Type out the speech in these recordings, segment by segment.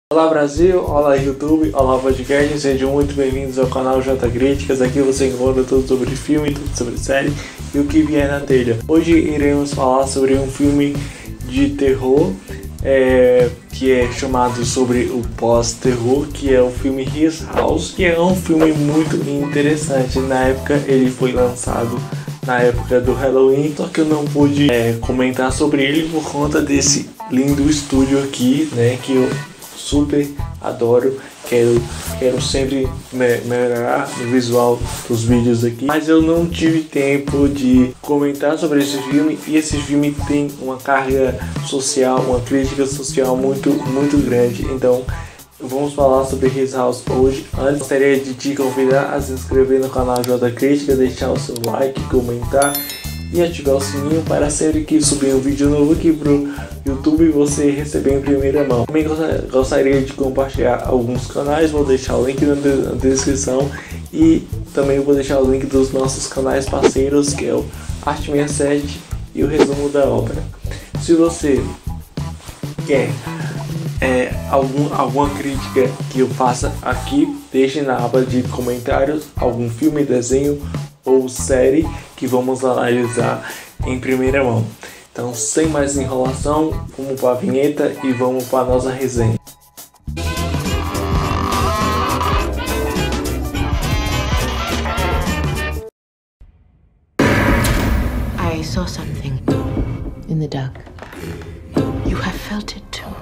Olá Brasil, olá YouTube, olá podcast, sejam muito bem-vindos ao canal J Críticas. Aqui você encontra tudo sobre filme, tudo sobre série e o que vier na telha. Hoje iremos falar sobre um filme de terror que é chamado sobre o pós-terror, que é o filme His House, que é um filme muito interessante. Na época ele foi lançado na época do Halloween, só que eu não pude comentar sobre ele por conta desse lindo estúdio aqui, né, que eu super adoro, quero sempre melhorar o visual dos vídeos aqui, mas eu não tive tempo de comentar sobre esse filme, e esse filme tem uma carga social, uma crítica social muito grande. Então vamos falar sobre His House hoje. Antes, gostaria de te convidar a se inscrever no canal J Crítica, deixar o seu like, comentar e ativar o sininho para sempre que subir um vídeo novo aqui pro YouTube você receber em primeira mão. Também gostaria de compartilhar alguns canais, vou deixar o link na descrição, e também vou deixar o link dos nossos canais parceiros, que é o Arte 67 e o Resumo da Ópera. Se você quer alguma crítica que eu faça aqui, deixe na aba de comentários algum filme, desenho ou série que vamos analisar em primeira mão. Então, sem mais enrolação, vamos para a vinheta e vamos para a nossa resenha. I saw something in the dark. You have felt it too.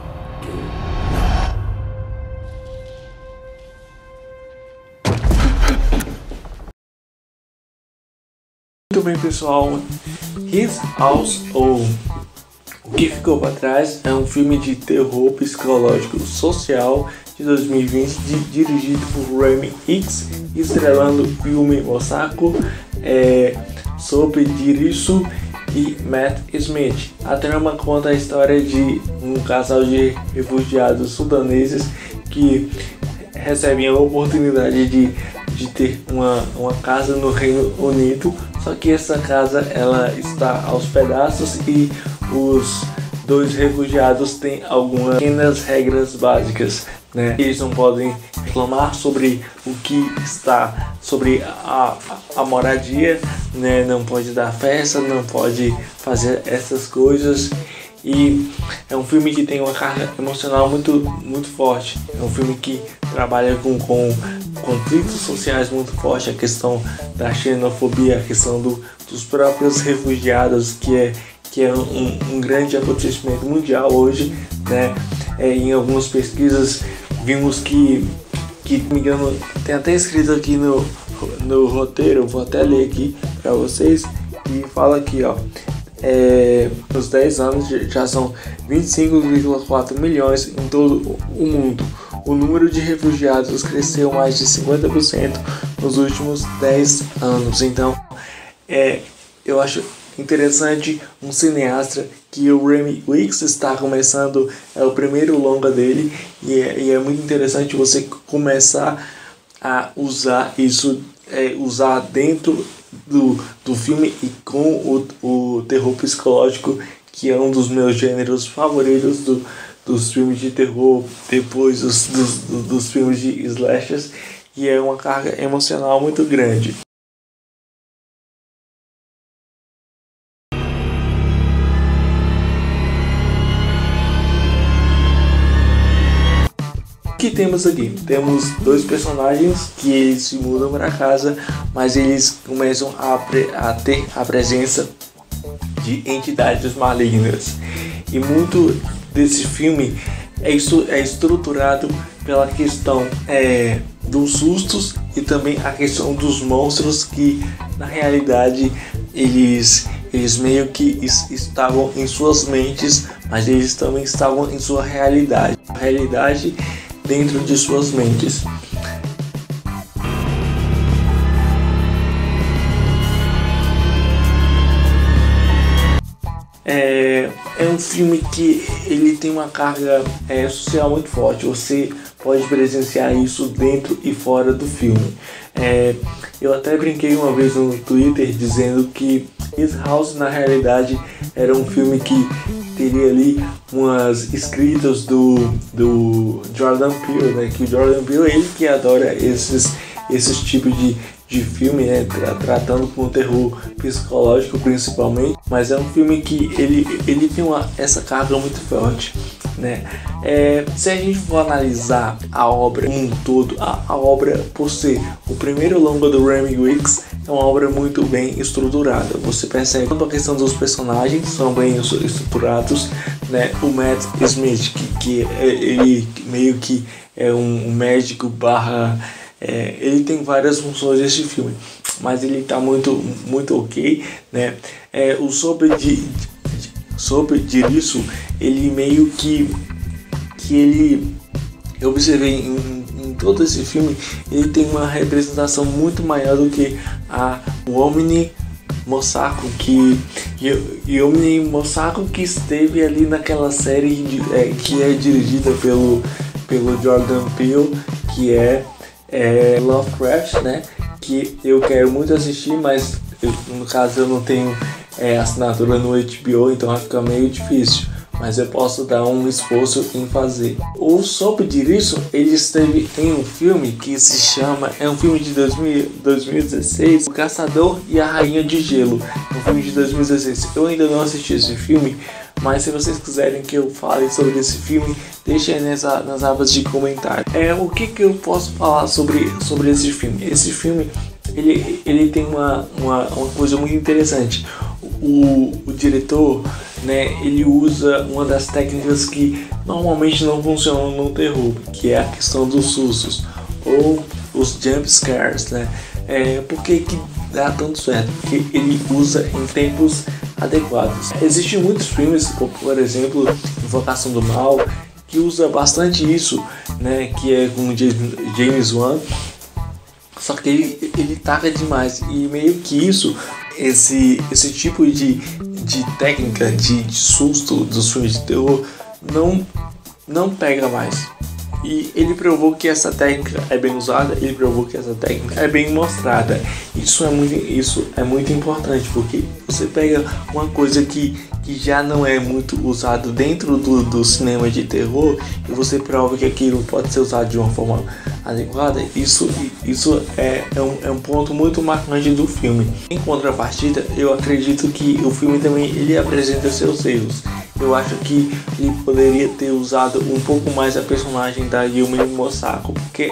Muito bem, pessoal, His House, ou O que Ficou para Trás, é um filme de terror psicológico social de 2020, dirigido por Rami X, estrelando Yumi Osako, Sophie Dirisu e Matt Smith. A trama conta a história de um casal de refugiados sudaneses que recebem a oportunidade de ter uma casa no Reino Unido, só que essa casa ela está aos pedaços e os dois refugiados têm algumas pequenas regras básicas, né? Eles não podem reclamar sobre o que está sobre a moradia, né? Não pode dar festa, não pode fazer essas coisas. E é um filme que tem uma carga emocional muito forte. É um filme que trabalha com conflitos sociais muito fortes, a questão da xenofobia, a questão dos próprios refugiados, que é um grande acontecimento mundial hoje, né? Em algumas pesquisas vimos que me engano, tem até escrito aqui no roteiro, vou até ler aqui para vocês, e fala aqui, ó. Nos 10 anos já são 25,4 milhões em todo o mundo. O número de refugiados cresceu mais de 50% nos últimos 10 anos. Então, eu acho interessante um cineasta que o Rami X está começando, é o primeiro longa dele, e é muito interessante você começar a usar isso, usar dentro do filme e com o terror psicológico, que é um dos meus gêneros favoritos dos filmes de terror, depois dos filmes de slashers, e é uma carga emocional muito grande. O que temos aqui? Temos dois personagens que eles se mudam para casa, mas eles começam a ter a presença de entidades malignas. E muito desse filme é estruturado pela questão dos sustos e também a questão dos monstros, que na realidade eles meio que estavam em suas mentes, mas eles também estavam em sua realidade. A realidade dentro de suas mentes. É um filme que ele tem uma carga social muito forte. Você pode presenciar isso dentro e fora do filme. Eu até brinquei uma vez no Twitter dizendo que His House na realidade era um filme que teria ali umas escritas do Jordan Peele, né? Que o Jordan Peele, ele que adora esses tipos de filme, né, tratando com o terror psicológico principalmente, mas é um filme que ele tem essa carga muito forte, né? Se a gente for analisar a obra como um todo, a obra, por ser o primeiro longa do Remy Weeks, é uma obra muito bem estruturada. Você percebe tanto a questão dos personagens são bem estruturados, né? O Matt Smith, que ele meio que é um médico barra ele tem várias funções desse filme, mas ele tá muito ok, né? Sobre disso, ele meio que ele, eu observei em todo esse filme, ele tem uma representação muito maior do que o Omni Mosako, que esteve ali naquela série que é dirigida pelo Jordan Peele, que é Lovecraft, né? Que eu quero muito assistir, mas no caso eu não tenho assinatura no HBO, então vai ficar meio difícil, mas eu posso dar um esforço em fazer. O Sob disso, ele esteve em um filme que se chama, é um filme de 2016, O Caçador e a Rainha de Gelo, um filme de 2016. Eu ainda não assisti esse filme, mas se vocês quiserem que eu fale sobre esse filme, deixem aí nas abas de comentário. O que eu posso falar sobre esse filme? Esse filme, ele tem uma coisa muito interessante. O diretor, né, ele usa uma das técnicas que normalmente não funcionam no terror, que é a questão dos sustos ou os jump scares, né? Por que dá tanto certo? Porque ele usa em tempos adequados. Existem muitos filmes, como por exemplo Invocação do Mal, que usa bastante isso, né? Que é com James Wan. Só que ele taca demais, e meio que esse tipo de técnica de susto dos filmes de terror não pega mais. E ele provou que essa técnica é bem usada, ele provou que essa técnica é bem mostrada. Isso é muito importante, porque você pega uma coisa que já não é muito usado dentro do cinema de terror e você prova que aquilo pode ser usado de uma forma adequada. Isso é um ponto muito marcante do filme. Em contrapartida, eu acredito que o filme também ele apresenta seus erros. Eu acho que ele poderia ter usado um pouco mais a personagem da Yumi Mosako, porque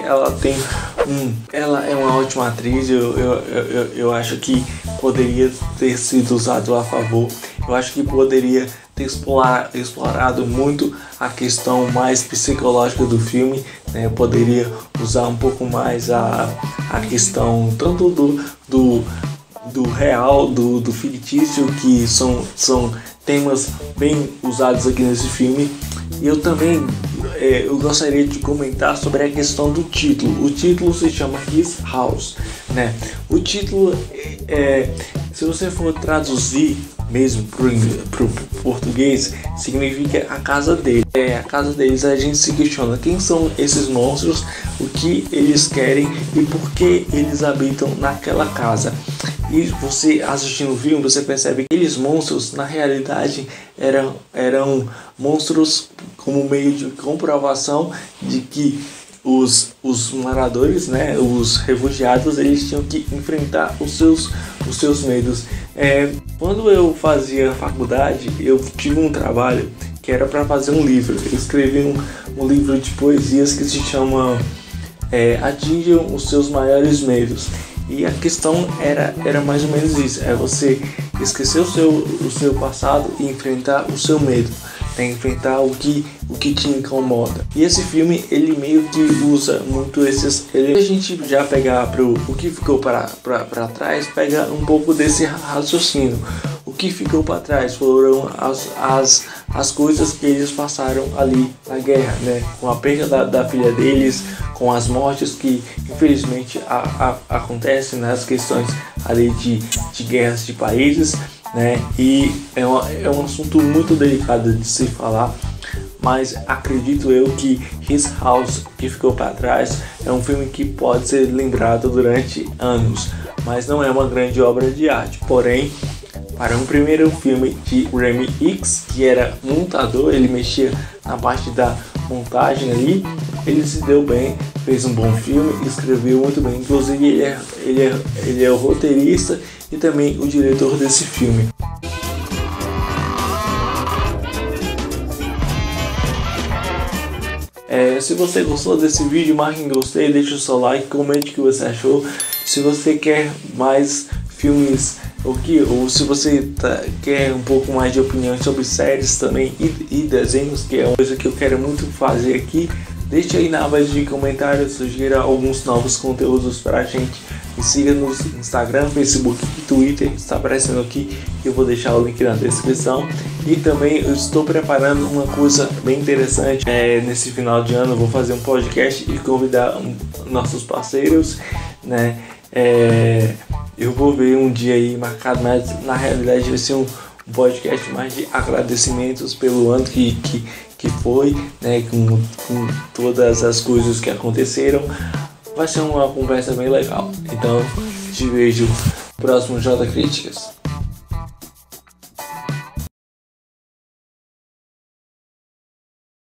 ela é uma ótima atriz. Eu acho que poderia ter sido usado a favor. Eu acho que poderia ter explorado muito a questão mais psicológica do filme, né? Poderia usar um pouco mais a questão tanto do real, do fictício, que são temas bem usados aqui nesse filme. E eu também eu gostaria de comentar sobre a questão do título. O título se chama His House, né? O título, se você for traduzir mesmo pro português, significa a casa dele. A casa deles. A gente se questiona quem são esses monstros, o que eles querem e por que eles habitam naquela casa. E você assistindo o filme, você percebe que aqueles monstros na realidade eram monstros como meio de comprovação de que os moradores, né, os refugiados, eles tinham que enfrentar os seus medos. Quando eu fazia faculdade, eu tive um trabalho que era para fazer um livro. Eu escrevi um livro de poesias que se chama Atinjam os Seus Maiores Medos. E a questão era mais ou menos isso: você esquecer o seu passado e enfrentar o seu medo, né? Enfrentar o que te incomoda. E esse filme, ele meio que usa muito esses. A gente já pegar o que ficou para trás, pega um pouco desse raciocínio. O que ficou para trás foram as coisas que eles passaram ali na guerra, né? Com a perda da filha deles, com as mortes que infelizmente acontecem nas questões ali de guerras de países, né? E é um assunto muito delicado de se falar, mas acredito eu que His House, que ficou para trás, é um filme que pode ser lembrado durante anos, mas não é uma grande obra de arte. Porém, para um primeiro filme de Remy X, que era montador, ele mexia na parte da montagem ali. Ele se deu bem, fez um bom filme, escreveu muito bem, inclusive ele é o roteirista e também o diretor desse filme. Se você gostou desse vídeo, marque em gostei, deixe o seu like, comente o que você achou. Se você quer mais filmes ou se você quer um pouco mais de opinião sobre séries também e desenhos, que é uma coisa que eu quero muito fazer aqui, deixe aí na área de comentários, sugira alguns novos conteúdos pra gente. Me siga no Instagram, Facebook e Twitter, está aparecendo aqui, eu vou deixar o link na descrição. E também eu estou preparando uma coisa bem interessante, nesse final de ano eu vou fazer um podcast e convidar nossos parceiros, né? Eu vou ver um dia aí marcado, mas na realidade vai ser um podcast mais de agradecimentos pelo ano que foi, né, com todas as coisas que aconteceram. Vai ser uma conversa bem legal. Então, te vejo no próximo J Críticas.